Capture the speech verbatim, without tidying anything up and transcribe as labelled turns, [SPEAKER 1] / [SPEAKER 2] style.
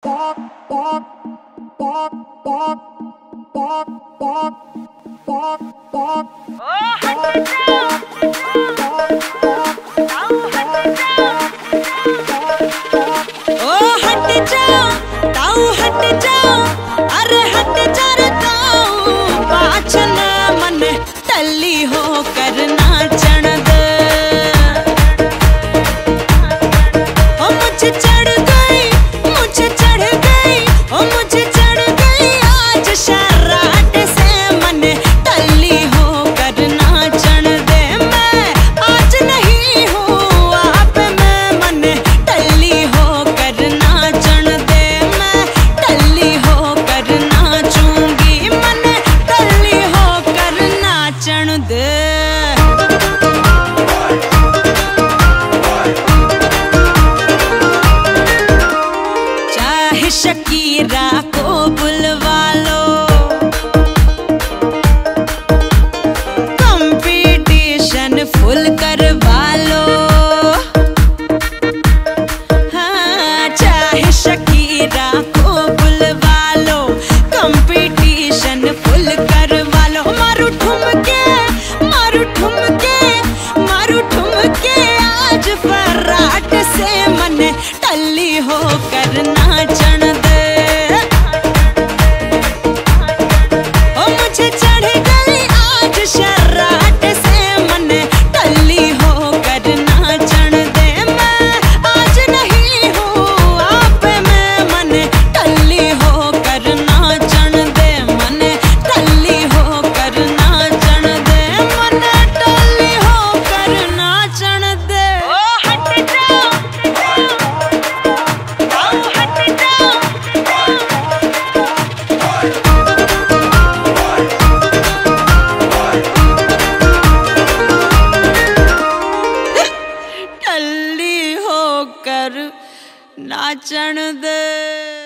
[SPEAKER 1] Shakira को बुलवा लो, competition full करवा लो। हाँ, चाहे शकीरा को बुलवा लो, कंपटीशन फुल करवा लो। मारू ठुमके मारू ठुमके मारू ठुमके आज फराट से मन टल्ली हो करना चढ़ दे। ओ मुझे चढ़ गई आज शर्राट से मन टल्ली हो करना चढ़ दे। मैं आज नहीं हूँ आप में मन टल्ली हो करना चढ़ दे। मन टल्ली हो करना चढ़ दे। मन टल्ली हो करना चढ़ दे। ओ हट जाओ टल्ली होकर नाचण दे।